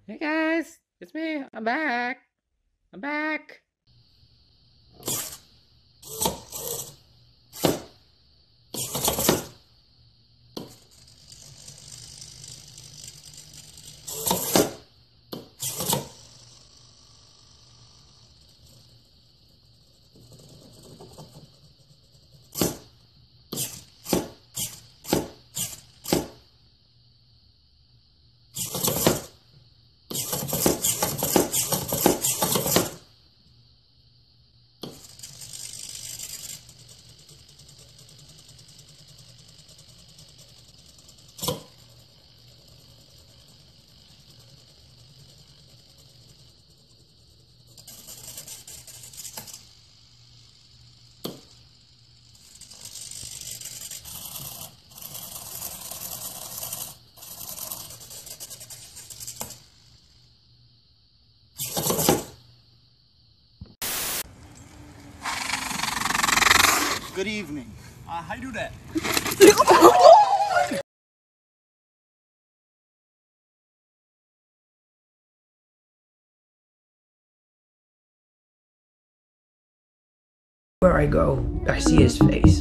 Hey guys, it's me. I'm back. I'm back. Good evening. How you do that? Where I go, I see his face.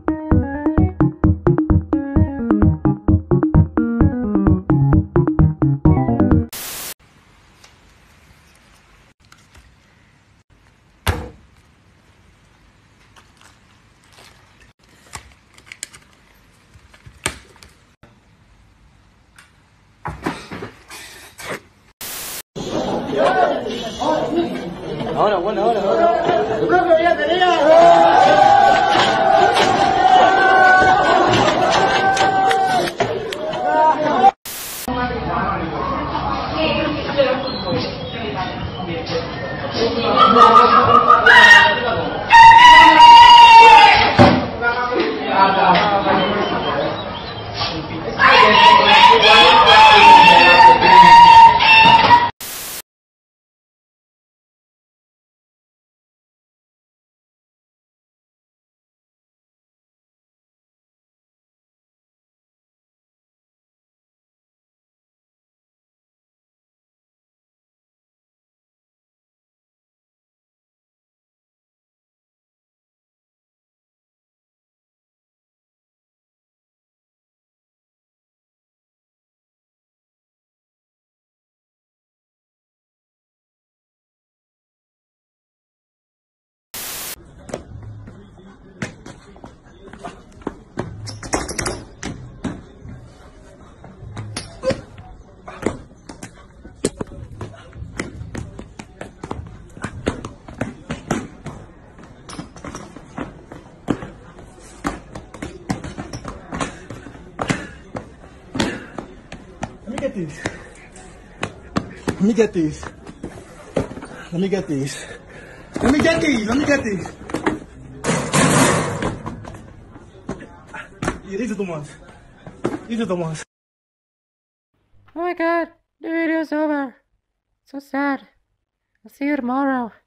Let me get these. Let me get these. Let me get these. Let me get these. Let me get these. Yeah, these are the ones. These are the ones. Oh my god, the video's over. So sad. I'll see you tomorrow.